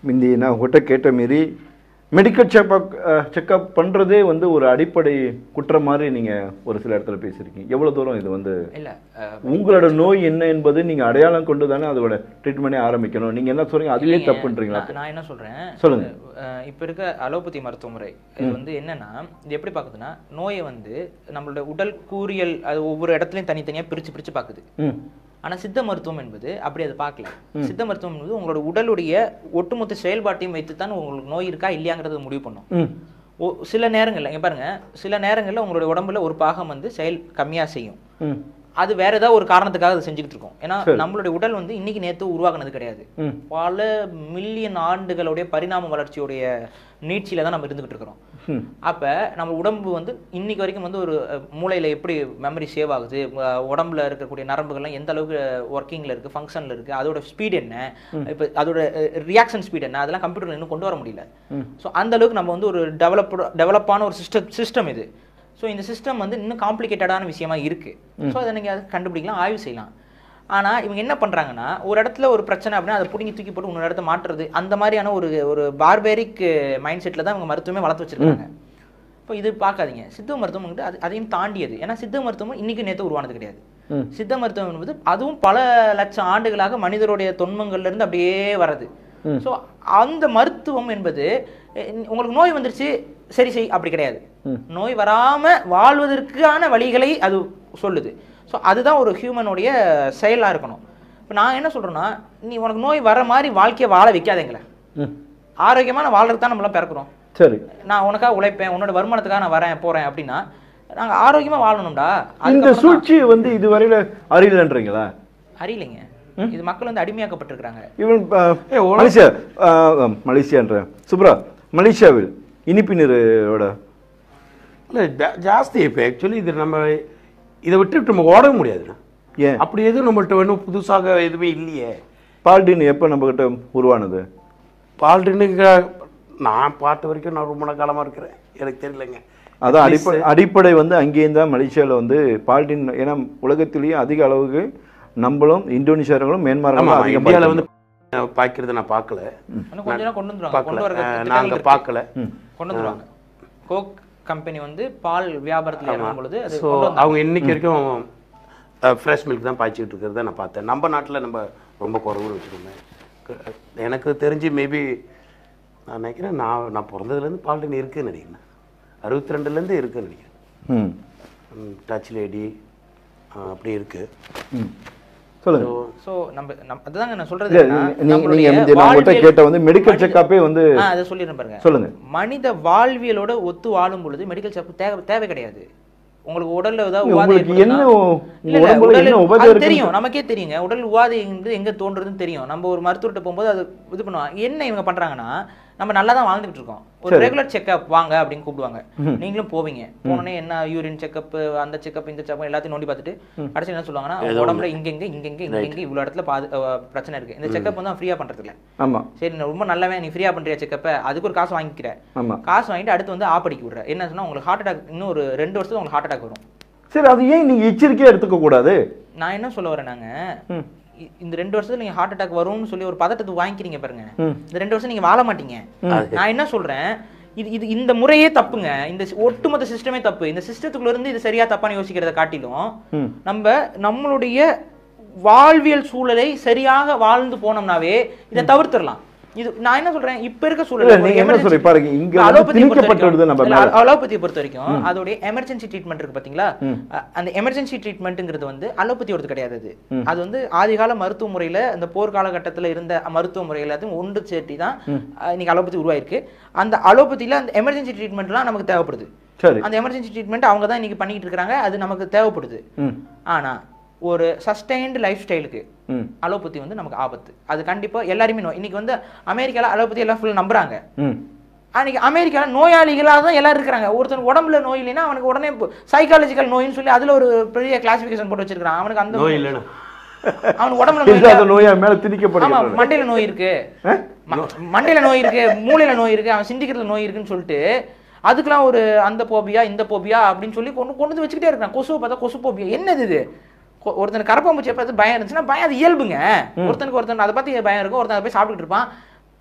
முந்தி நான் உங்கள்கிட்ட கேட்ட மாரி மெடிக்கல் செக்அப் பண்ணுறதே வந்து ஒரு அடிப்படை குற்றம் மாதிரி நீங்கள் ஒரு சில இடத்துல பேசியிருக்கீங்க. எவ்வளோ தூரம் இது வந்து இல்லை உங்களோட நோய் என்ன என்பது நீங்கள் அடையாளம் கொண்டு தானே அதோட ட்ரீட்மெண்ட்டே ஆரம்பிக்கணும். நீங்கள் என்ன சொல்கிறீங்க, அதுவே தப்புன்றீங்களா? நான் என்ன சொல்கிறேன், சொல்லுங்கள். இப்போ இருக்க அலோபதி மருத்துவ முறை இது வந்து என்னென்னா, இது எப்படி பார்க்குதுன்னா, நோயை வந்து நம்மளோட உடல் கூறியல் அது ஒவ்வொரு இடத்துலையும் தனித்தனியாக பிரித்து பார்க்குது. ஆனால் சித்த மருத்துவம் என்பது அப்படி அதை பார்க்கல. சித்த மருத்துவம் என்பது உங்களோட உடலுடைய ஒட்டுமொத்த செயல்பாட்டையும் வைத்து தான் உங்களுக்கு நோய் இருக்கா இல்லையாங்கிறத முடிவு பண்ணும். சில நேரங்களில் இங்கே பாருங்க, சில நேரங்களில் உங்களுடைய உடம்புல ஒரு பாகம் வந்து செயல் கம்மியாக செய்யும். அது வேற ஏதாவது ஒரு காரணத்துக்காக அதை செஞ்சுக்கிட்டு இருக்கோம். ஏன்னா நம்மளுடைய உடல் வந்து இன்னைக்கு நேற்று உருவாக்குனது கிடையாது. பல மில்லியன் ஆண்டுகளுடைய பரிணாம வளர்ச்சியுடைய நீட்சியில தான் நம்ம இருந்துகிட்டு இருக்கிறோம். அப்ப நம்ம உடம்பு வந்து இன்னைக்கு வரைக்கும் வந்து ஒரு மூளையில எப்படி மெமரி சேவ் ஆகுது, உடம்புல இருக்கக்கூடிய நரம்புகள்லாம் எந்த அளவுக்கு ஒர்க்கிங்ல இருக்கு, ஃபங்க்ஷன்ல இருக்கு, அதோட ஸ்பீட் என்ன, இப்போ அதோட ரியாக்ஷன் ஸ்பீட் என்ன, அதெல்லாம் கம்ப்யூட்டர்ல இன்னும் கொண்டு வர முடியல. ஸோ அந்த அளவுக்கு நம்ம வந்து ஒரு டெவலப்பான ஒரு சிஸ்டம் இது. ஸோ இந்த சிஸ்டம் வந்து இன்னும் காம்ப்ளிகேட்டடான விஷயமா இருக்கு. ஸோ அதை நீங்கள் கண்டுபிடிக்கலாம், ஆய்வு செய்யலாம். ஆனால் இவங்க என்ன பண்ணுறாங்கன்னா, ஒரு இடத்துல ஒரு பிரச்சனை அப்படின்னா அதை பிடிங்கி தூக்கி போட்டு இன்னொரு இடத்த மாற்றுறது, அந்த மாதிரியான ஒரு பார்பேரிக் மைண்ட் செட்டில் தான் இவங்க மருத்துவமே வளர்த்து வச்சிருக்காங்க. இப்போ இது பார்க்காதீங்க, சித்த மருத்துவம் வந்து அதையும் தாண்டியது. ஏன்னா சித்த மருத்துவம் இன்னைக்கு நேற்று உருவானது கிடையாது. சித்த மருத்துவம் என்பது அதுவும் பல லட்சம் ஆண்டுகளாக மனிதருடைய தொன்மங்கள்ல இருந்து அப்படியே வர்றது. ஸோ அந்த மருத்துவம் என்பது உங்களுக்கு நோய் வந்துருச்சு சரி செய் அப்படி கிடையாது. நோய் வராம வாழ்வதற்கான வழிகளை அது சொல்லுது. ஸோ அதுதான் ஒரு ஹியூமனுடைய செயலா இருக்கணும். இப்போ நான் என்ன சொல்றேன்னா, நீ உனக்கு நோய் வர மாதிரி வாழ்க்கையை வாழ வைக்காதீங்களே. ஆரோக்கியமா நான் வாழ்றதுக்கு தான் நம்மளாம் பிறக்கிறோம். சரி, நான் உனக்காக உழைப்பேன், உன்னோட வருமானத்துக்காக நான் வரேன் போறேன் அப்படின்னா நாங்கள் ஆரோக்கியமா வாழணும்டா. இந்த சூழ்ச்சி வந்து இதுவரையில அறியலன்றீங்களா? அறியலைங்க. இது மக்கள் வந்து அடிமையாக்கப்பட்டிருக்காங்க. ஈவன் மலேசியான்ற சுப்ரா, மலேசியாவில் இனிப்பு நீரோட இல்லை ஜாஸ்தி. இப்போ ஆக்சுவலி இது நம்ம இதை விட்டு நம்ம ஓடவே முடியாதுண்ணா. ஏன் அப்படி எதுவும் நம்மள்ட்ட வேணும் புதுசாக எதுவுமே இல்லையே. பால்டின் எப்போ நம்மகிட்ட உருவானது? பால்டினுக்கு நான் பார்த்த வரைக்கும் நான் ரொம்ப காலமாக இருக்கிறேன், எனக்கு தெரியலைங்க. அதான் அடிப்படை வந்து அங்கேயும் தான் மலேசியாவில் வந்து பால்டின். ஏன்னா உலகத்திலேயே அதிக அளவுக்கு நம்மளும் இந்தோனேஷியார்களும் மியான்மர்களும் இந்தியாவில் வந்து பாய்க்கிறத நான் பார்க்கல. நாங்கள் பார்க்கல. கொண்டு வந்துருவாங்க. கோக் கம்பெனி வந்து பால் வியாபாரத்தில் இறங்கும் பொழுது ஸோ அவங்க இன்னைக்கு வரைக்கும் ஃப்ரெஷ் மில்க் தான் பாய்ச்சிக்கிட்டு இருக்கிறத நான் பார்த்தேன். நம்ம நாட்டில் நம்ம ரொம்ப குறைவுன்னு வச்சுக்கோங்க. எனக்கு தெரிஞ்சு மேபி நான் நினைக்கிறேன், நான் பிறந்ததுலேருந்து பால்டின் இருக்குதுன்னு நினைக்கிறேன். 62லேருந்து இருக்குன்னு நினைக்கிறேன். டச் லேடி அப்படி இருக்கு. சொல்லுங்க. சோ நம்ம அதுதாங்க நான் சொல்றது. நீங்க கேட்ட வந்து மெடிக்கல் செக்அப்பே வந்து அதை சொல்லிடுறேன் பாருங்க. சொல்லுங்க. மனித வாழ்வியலோட ஒத்து வாழும் பொழுது மெடிக்கல் செக்அப் தேவை கிடையாது. உங்களுக்கு உடல்ல ஏதாவது உபாதை தெரியும், நமக்கே தெரியுங்க. உடல் உபாதை எங்க தோன்றதுன்னு தெரியும். நம்ம ஒரு மருத்துவர்கிட்ட போகும்போது அது இது பண்ணுவாங்க. என்ன இவங்க பண்றாங்கன்னா, நம்ம நல்லா தான் வாழ்ந்துட்டு இருக்கோம், ஒரு ரெகுலர் செக்அப் வாங்க அப்படின்னு கூப்பிடுவாங்க. நீங்களும் போவீங்க. போனோடனே என்ன யூரின் செக்அப், அந்த செக்அப், இந்த செக்அப் எல்லாத்தையும் நோண்டி பார்த்துட்டு கடைசி என்ன சொல்லுவாங்கன்னா, உடம்புல இங்க இவ்வளவு இடத்துல பிரச்சனை இருக்கு, இந்த செக்அப் வந்து ஃப்ரீயா பண்றது இல்ல. ஆமா, சரி ரொம்ப நல்லவே நீ ஃப்ரீயா பண்றியா செக்அப், அதுக்கு ஒரு காசு வாங்கிக்கிற. காசு வாங்கிட்டு அடுத்து வந்து ஆப்படிக்கு விடுற. என்ன சொன்னா, உங்களுக்கு ஹார்ட் அட்டாக் இன்னும் ஒரு 2 வருஷத்துக்கு உங்களுக்கு ஹார்ட் அட்டாக் வரும். சரி, அது ஏன் நீங்க எச்சரிக்கையா எடுத்துக்க கூடாது? நான் என்ன சொல்ல வரேன், நாங்க இந்த 2 வருஷத்துல நீங்க ஹார்ட் அட்டாக் வரும்னு சொல்லி ஒரு பதட்டத்தை வாங்கிக்கிறீங்க பாருங்க. இந்த 2 வருஷம் நீங்க வாழ மாட்டீங்க. நான் என்ன சொல்றேன், இது இந்த முறையே தப்புங்க. இந்த ஒட்டுமொத்த சிஸ்டமே தப்பு. இந்த சிஸ்டத்துக்குள்ள இருந்து இது சரியா தப்பான்னு யோசிக்கிறத காட்டிலும் நம்மளுடைய வாழ்வியல் சூழலை சரியாக வாழ்ந்து போனோம்னாவே இதை தவிர்த்திடலாம். இது நான் என்ன சொல்றேன், இப்ப இருக்க சூழல் அலோபதியை பொறுத்த வரைக்கும் அதோடைய எமர்ஜென்சி ட்ரீட்மெண்ட் இருக்கு பாத்தீங்களா, அந்த எமர்ஜென்சி ட்ரீட்மெண்ட்ங்கிறது வந்து அலோபதியோடது கிடையாது. அது வந்து ஆதிகால மருத்துவ முறையில அந்த போர்க்காலகட்டத்தில் இருந்த மருத்துவ முறை எல்லாத்தையும் ஒன்று சேர்த்தி தான் இன்னைக்கு அலோபதி உருவாயிருக்கு. அந்த அலோபதியில அந்த எமர்ஜென்சி ட்ரீட்மெண்ட்லாம் நமக்கு தேவைப்படுது. அந்த எமர்ஜென்சி ட்ரீட்மெண்ட் அவங்க தான் இன்னைக்கு பண்ணிட்டு இருக்காங்க, அது நமக்கு தேவைப்படுது. ஆனா ஒரு சஸ்டைன்டு லைஃப் ஸ்டைலுக்கு அலோபதி வந்து நமக்கு ஆபத்து. அது கண்டிப்பா எல்லாருமே இன்னைக்கு வந்து அமெரிக்கால அலோபதி எல்லாம் ஃபுல்லா நம்புறாங்க. அன்னைக்கு அமெரிக்கால நோயாளிகளாக தான் எல்லாரும் இருக்கிறாங்க. ஒருத்தன் உடம்புல நோய் இல்லைன்னா அவனுக்கு உடனே சைக்காலஜிக்கல் நோயின்னு சொல்லி அதுல ஒரு பெரிய கிளாசிபிகேஷன் போட்டு வச்சிருக்கான். அவனுக்கு அந்த நோய் இல்லைன்னா அவனுக்கு உடம்புல நோயா மேல திணிக்கப்படுது. மண்டையில நோய் இருக்கு, மண்டையில நோய் இருக்கு, மூளையில நோய் இருக்கு, அவன் சிந்திக்கிறதுல நோய் இருக்குன்னு சொல்லிட்டு அதுக்கெல்லாம் ஒரு அந்த போபியா இந்த போபியா அப்படின்னு சொல்லி கொண்டு வச்சுக்கிட்டே இருக்கான். கொசுவை பார்த்தா கொசு போபியா. என்னது இது? ஒருத்தனுக்கு கரப்பாம்பூச்சியை பார்த்து பயம் இருந்துச்சுன்னா பயம் அது இயல்புங்க. ஒருத்தனுக்கு அதை பத்தி பயம் இருக்கும், ஒருத்தன் அதை போய் சாப்பிட்டுட்டு இருப்பான்.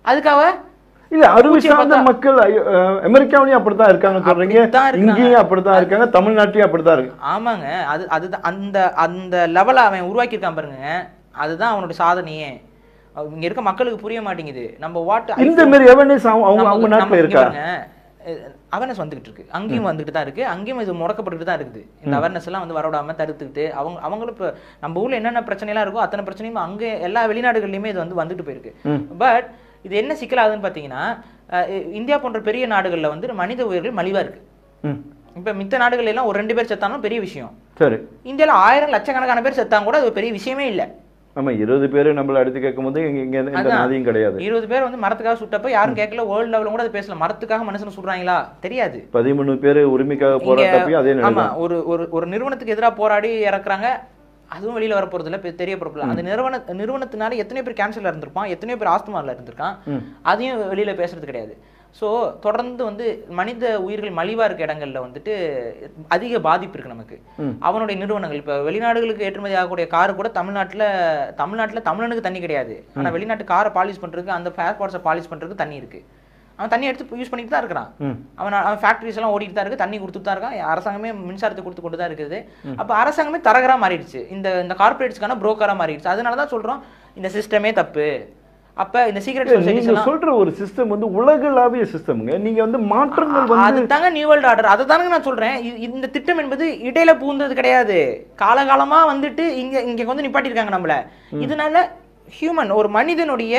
அதுக்காக இல்ல அறுவை சார்ந்த மக்கள் அமெரிக்காவிலயும் அப்படித்தான் இருக்காங்க சொல்றீங்க, இங்கேயும் அப்படித்தான் இருக்காங்க, தமிழ்நாட்டிலயும் அப்படித்தான் இருக்கு. ஆமாங்க, அதுதான் அந்த அந்த லெவலை அவன் உருவாக்கி இருக்கான் பாருங்க, அதுதான் அவனோட சாதனையே. இங்க இருக்க மக்களுக்கு புரிய மாட்டேங்குது. நம்ம இந்த மாதிரி அவேர்னஸ் அவங்க நாட்டுல இருக்கா? அவேர்னஸ் வந்துகிட்டு இருக்கு, அங்கேயும் வந்துட்டு தான் இருக்கு, அங்கேயும் இது முடக்கப்பட்டு தான் இருக்குது. இந்த அவேர்னஸ் எல்லாம் வந்து வரவிடாம தடுத்துக்கிட்டு அவங்களும் இப்போ நம்ம ஊர்ல என்னென்ன பிரச்சனை எல்லாம் இருக்கோ அத்தனை பிரச்சனையும் அங்கே எல்லா வெளிநாடுகள்லயுமே இது வந்துட்டு போயிருக்கு. பட் இது என்ன சிக்கலாகுதுன்னு பாத்தீங்கன்னா, இந்தியா போன்ற பெரிய நாடுகள்ல வந்து மனித உயிர்கள் மலிவா இருக்கு. இப்ப மித்த நாடுகள் எல்லாம் ஒரு 2 பேர் செத்தாலும் பெரிய விஷயம். சரி, இந்தியால 1000 லட்சக்கணக்கான பேர் செத்தாங்க கூட அது பெரிய விஷயமே இல்லை. ஆமா, 20 பேர் நம்மள அடுத்து கேட்கும் போது இங்க எந்த நாதியும் கிடையாது. 20 பேர் வந்து மரத்துக்காக சுட்டப்ப யாரும் கேட்கல, வேர்ல்ட் லெவல்ல கூட அது பேசல. மரத்துக்காக மனுஷன் சுடுறாங்களா தெரியாது. 13 பேர் உரிமைக்காக போராட்டப்ப அதே நிலை. ஆமா, ஒரு நிறுவனத்துக்கு எதிராக போராடி இறக்குறாங்க, அதுவும் வெளியில வர போறது இல்ல, தெரிய போறதுல. அந்த நிறுவனத்தினால எத்தனை பேர் கேன்சர்ல இருந்திருப்பான், எத்தனை பேர் ஆஸ்துமால இருந்திருக்கான், அதையும் வெளியில பேசுறது கிடையாது. ஸோ தொடர்ந்து வந்து மனித உயிர்கள் மலிவா இருக்க இடங்கள்ல வந்துட்டு அதிக பாதிப்பு இருக்கு நமக்கு. அவனுடைய நிறுவனங்கள் இப்போ வெளிநாடுகளுக்கு ஏற்றுமதி ஆகக்கூடிய காரு கூட தமிழ்நாட்டில் தமிழனுக்கு தண்ணி கிடையாது. ஆனா வெளிநாட்டு காரை பாலிஷ் பண்றதுக்கு, அந்த ஃபேர்பாட்ஸை பாலிஷ் பண்றதுக்கு தண்ணி இருக்கு. அவன் தண்ணி எடுத்து யூஸ் பண்ணிட்டு தான் இருக்கிறான். அவன் ஃபேக்டரிஸ் எல்லாம் ஓடிட்டு தான் இருக்கு, தண்ணி கொடுத்துட்டு தான் இருக்கான், அரசாங்கமே மின்சாரத்தை கொடுத்து கொண்டு தான் இருக்குது. அப்ப அரசாங்கமே தரகரா மாறிடுச்சு, இந்த கார்பரேட்ஸ்க்கான புரோக்கரா மாறிடுச்சு. அதனாலதான் சொல்றோம் இந்த சிஸ்டமே தப்பு. அப்ப இந்த சீக்ரெட் நீங்க சொல்ற ஒரு சிஸ்டம் வந்து உலகளாவிய சிஸ்டம்ங்க. நீங்க வந்து மாற்றங்கள் வந்து அதுதாங்க நியூ வேர்ல்ட் ஆர்டர். அதை தானங்க நான் சொல்றேன். இந்த திட்டம் என்பது இடையில பூந்தது கிடையாது. காலகாலமா வந்துட்டு இங்க வந்து நிப்பாட்டிருக்காங்க நம்மள. இதனால ஹியூமன், ஒரு மனிதனுடைய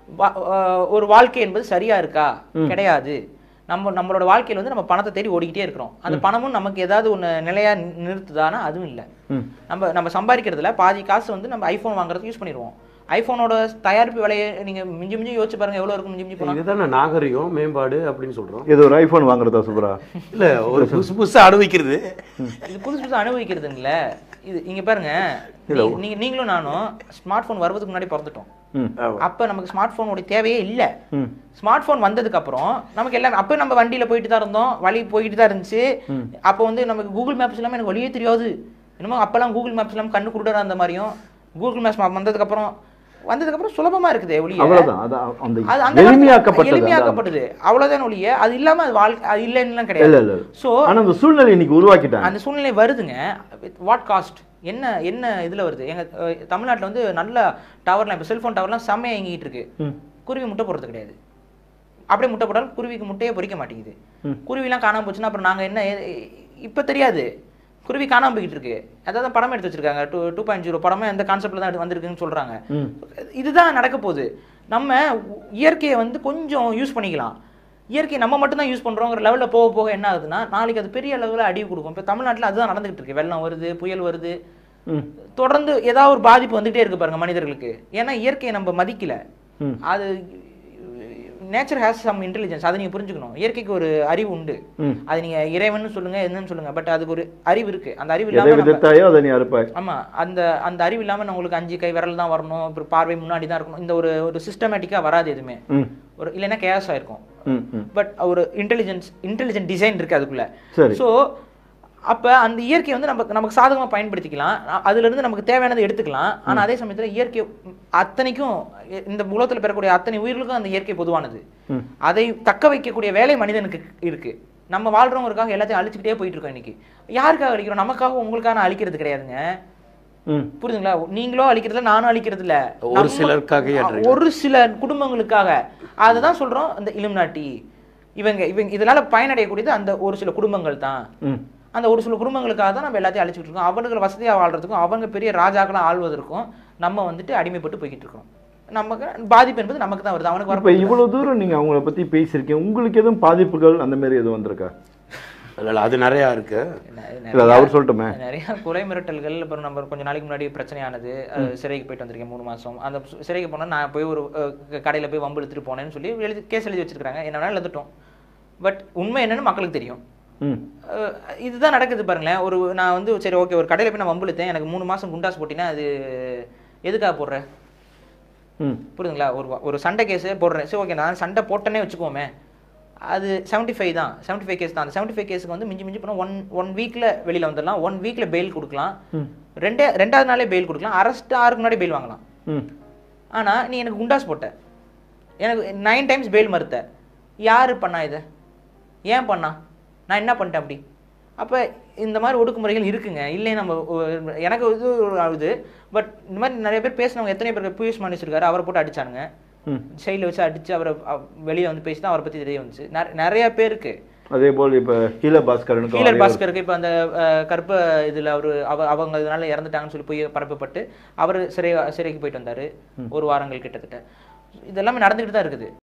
ஒரு வாழ்க்கை என்பது சரியா இருக்கா? கிடையாது. நம்மளோட வாழ்க்கையில வந்து நம்ம பணத்தை தேடி ஓடிக்கிட்டே இருக்கிறோம். அந்த பணமும் நமக்கு ஏதாவது ஒண்ணு நிலையா நிறுத்துதானா? அதுவும் இல்லை. நம்ம சம்பாதிக்கிறதுல பாதி காசு வந்து நம்ம ஐபோன் வாங்குறதுக்கு யூஸ் பண்ணிடுவோம். ஐபோனோட தயாரிப்பு விலையை நீங்க மிஞ்சி யோசிச்சு பாருங்க, எவ்வளவு இருக்கும் மிஞ்சி போனா. இதுதான் நாகரிகம் மேம்பாடு அப்படின்னு சொல்றோம். இது ஒரு ஐபோன் வாங்குறதா சூப்பரா? இல்ல, ஒரு புதுசா அனுபவிக்கிறது. இது புதுசா அனுபவிக்கிறது இல்ல. இது இங்க பாருங்க, நீங்களும் நானும் ஸ்மார்ட் போன் வருவதுக்கு முன்னாடி பிறந்துட்டோம். அப்ப நமக்கு ஸ்மார்ட் போனோட தேவையே இல்ல. ஸ்மார்ட் போன் வந்ததுக்கு அப்புறம் நமக்கு எல்லாம், அப்ப நம்ம வண்டியில போயிட்டு தான் இருந்தோம், வழி போயிட்டு தான் இருந்துச்சு. அப்ப வந்து நமக்கு கூகுள் மேப்ஸ் இல்லாம எனக்கு வழியே தெரியாது. என்னமோ அப்பெல்லாம் கூகுள் மேப்ஸ் இல்லாம கண்ணு குருடரா அந்த மாதிரியும், கூகுள் மேப்ஸ் வந்ததுக்கு அப்புறம் சுலபமா இருக்குது ஒளிய. எளிமையாக்கப்பட்டது அவ்வளவுதான் ஒளிய. அது இல்லாம அது வாழ்க்கை அது இல்லைன்னு கிடையாது. சோ அந்த சூழ்நிலை இன்னைக்கு உருவாக்கிட்டாங்க. அந்த சூழ்நிலை வருதுங்க. வாட் காஸ்ட் என்ன இதுல வருது? எங்க தமிழ்நாட்டுல வந்து நல்ல டவர்லாம், இப்ப செல்போன் டவர்லாம் செம்மையா இயங்கிட்டு இருக்கு. குருவி முட்டை போடுறது கிடையாது. அப்படியே முட்டை போட்டாலும் குருவிக்கு முட்டையே பொறிக்க மாட்டேங்குது. குருவிலாம் காணாம போச்சுன்னா அப்புறம் நாங்க என்ன இப்ப தெரியாது. குருவி காணாம போய்கிட்டு இருக்கு. அதாவது படம் எடுத்து வச்சிருக்காங்க. 2.0 படமே அந்த கான்செப்ட்ல தான் வந்திருக்குன்னு சொல்றாங்க. இதுதான் நடக்க போகுது. நம்ம இயற்கையை வந்து கொஞ்சம் யூஸ் பண்ணிக்கலாம். இயற்கையை நம்ம மட்டும் தான் யூஸ் பண்றோங்கிற லெவலில் போக போக என்ன ஆகுதுன்னா, நாளைக்கு அது பெரிய லெவலில் அடி கொடுக்கும். இப்போ தமிழ்நாட்டில் அதுதான் நடந்துகிட்டு இருக்கு. வெள்ளம் வருது, புயல் வருது, தொடர்ந்து ஏதாவது ஒரு பாதிப்பு வந்துகிட்டே இருக்கு பாருங்க மனிதர்களுக்கு. ஏன்னா இயற்கையை நம்ம மதிக்கல. அது நேச்சர் ஹேஸ் சம் இன்டெலிஜென்ஸ். அதை நீங்க புரிஞ்சுக்கணும். இயற்கைக்கு ஒரு அறிவு உண்டு. அது நீங்க இறைவன் சொல்லுங்க, என்னன்னு சொல்லுங்க, பட் அதுக்கு ஒரு அறிவு இருக்கு. அந்த அறிவு இல்லாம, ஆமா, அந்த அறிவு இல்லாம உங்களுக்கு 5 கை விரல் தான் வரணும், அப்புறம் பார்வை முன்னாடி தான் இருக்கணும், இந்த ஒரு சிஸ்டமேட்டிக்கா வராது எதுவுமே. ஒரு இல்லைன்னா கேஸ் ஆயிருக்கும். பட் ஒரு இன்டெலிஜென்ட் டிசைன் இருக்கு அதுக்குள்ள. சோ அப்ப அந்த இயற்கை வந்து நமக்கு சாதகமா பயன்படுத்திக்கலாம். அதுல இருந்து நமக்கு தேவையானதை எடுத்துக்கலாம். ஆனா அதே சமயத்துல இயற்கை அத்தனைக்கும், இந்த உலகத்துல பெறக்கூடிய அத்தனை உயிர்களுக்கும் அந்த இயற்கை பொதுவானது. அதை தக்க வைக்கக்கூடிய வேலை மனிதனுக்கு இருக்கு. நம்ம வாழ்றவங்களுக்காக எல்லாத்தையும் அழிச்சுக்கிட்டே போயிட்டு இருக்கோம். இன்னைக்கு யாருக்காக அழிக்கிறோம்? நமக்காக உங்களுக்கான அழிக்கிறது கிடையாதுங்க. புரியுதுங்களா? நீங்களும் அழிக்கிறது இல்ல, நானும் அழிக்கிறது இல்ல, ஒரு சிலருக்காக, ஒரு சில குடும்பங்களுக்காக. அதுதான் சொல்றோம் இந்த இலுமினாட்டி. இவங்க இதனால பயனடையக்கூடியது அந்த ஒரு சில குடும்பங்கள் தான். அந்த ஒரு சில குடும்பங்களுக்காக தான் நம்ம எல்லாத்தையும் அழிச்சுட்டு இருக்கோம். அவங்களுக்கு வசதியா வாழ்றதுக்கும், அவங்க பெரிய ராஜாக்களா ஆள்வதற்கும் நம்ம வந்துட்டு அடிமைப்பட்டு போய்கிட்டு இருக்கோம். நமக்கு பாதிப்பு என்பது நமக்கு தான் வருது. அவனுக்கு வர இவ்வளவு தூரம் நீங்க அவங்கள பத்தி பேசியிருக்கீங்க. உங்களுக்கு எதுவும் பாதிப்புகள் அந்த மாதிரி எதுவும் வந்திருக்கா? இல்ல, அது நிறைய இருக்கு. அவர் சொல்லட்டுமே, நிறைய கொலை மிரட்டல்கள். அப்புறம் நம்ம கொஞ்ச நாளைக்கு முன்னாடி பிரச்சனையானது, சிறைக்கு போயிட்டு வந்திருக்கேன் 3 மாசம். அந்த சிறைக்கு போனா நான் போய் ஒரு கடையில போய் வம்பு எடுத்துட்டு போனேன்னு சொல்லி கேஸ் எழுதி வச்சிருக்காங்க. என்ன வேணாலும் எழுதிட்டோம். பட் உண்மை என்னன்னு மக்களுக்கு தெரியும். இதுதான் நடக்குது பாருங்களேன். நான் வந்து சரி ஓகே, ஒரு கடையில போய் நான் வம்புழுத்தேன், எனக்கு 3 மாசம் குண்டாஸ் போட்டினா அது எதுக்காக போடுறேன்? புரியுதுங்களா? ஒரு சண்டை கேஸ் போடுறேன், சரி ஓகே, நான் சண்டை போட்டேனே வச்சுக்கோமே, அது 75 தான், 75 கேஸ் தான். அந்த 75 கேஸுக்கு வந்து மிஞ்சி போனால் ஒன் வீக்ல வெளியில வந்துடலாம். 1 வீக்ல பெயில் கொடுக்கலாம். ரெண்டாவது நாளே பெயில் கொடுக்கலாம். அரெஸ்ட் ஆறுக்கு முன்னாடி பெயில் வாங்கலாம். ஆனா நீ எனக்கு குண்டாஸ் போட்ட, எனக்கு 9 டைம்ஸ் பெயில் மறுத்த. யார் பண்ணா இதை? ஏன் பண்ணா? நான் என்ன பண்ணிட்டேன் அப்படி? அப்போ இந்த மாதிரி ஒடுக்குமுறைகள் இருக்குங்க. இல்லை நம்ம எனக்கு இது ஆகுது. பட் இந்த மாதிரி நிறைய பேர் பேசினவங்க எத்தனை பேர் பியூஷ் மணிஷ் இருக்காரு, அவரை போட்டு அடிச்சானுங்க. சைடில் வச்சு அடிச்சு அவரை வெளியே வந்து பேசி தான் அவரை பற்றி தெரிய வந்துச்சு. நிறைய பேருக்கு அதே போல் இப்போ ஹீலர் பாஸ்கருக்கு இப்போ அந்த கற்ப இதில் அவங்க இதனால இறந்துட்டாங்கன்னு சொல்லி போய் பரப்பப்பட்டு அவர் சிறைக்கு போயிட்டு வந்தார் 1 வாரங்கள் கிட்டத்தட்ட. இதெல்லாமே நடந்துக்கிட்டு தான் இருக்குது.